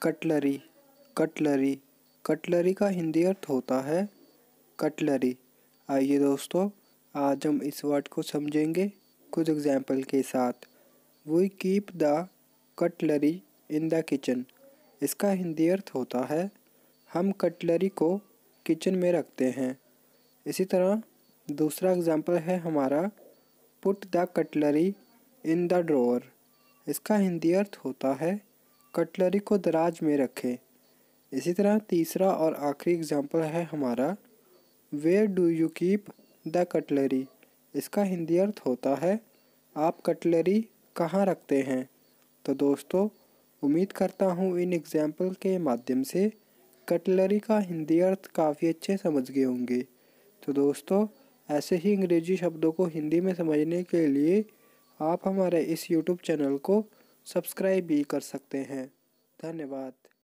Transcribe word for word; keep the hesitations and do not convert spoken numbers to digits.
Cutlery, cutlery, cutlery का हिंदी अर्थ होता है कटलरी। आइए दोस्तों, आज हम इस वर्ड को समझेंगे कुछ एग्जाम्पल के साथ। We keep the cutlery in the kitchen. इसका हिंदी अर्थ होता है हम कटलरी को किचन में रखते हैं। इसी तरह दूसरा एग्जाम्पल है हमारा put the cutlery in the drawer. इसका हिंदी अर्थ होता है कटलरी को दराज में रखें। इसी तरह तीसरा और आखिरी एग्जाम्पल है हमारा where do you keep the cutlery. इसका हिंदी अर्थ होता है आप कटलरी कहाँ रखते हैं। तो दोस्तों, उम्मीद करता हूँ इन एग्जाम्पल के माध्यम से कटलरी का हिंदी अर्थ काफ़ी अच्छे समझ गए होंगे। तो दोस्तों, ऐसे ही अंग्रेजी शब्दों को हिंदी में समझने के लिए आप हमारे इस यूट्यूब चैनल को सब्सक्राइब भी कर सकते हैं। धन्यवाद।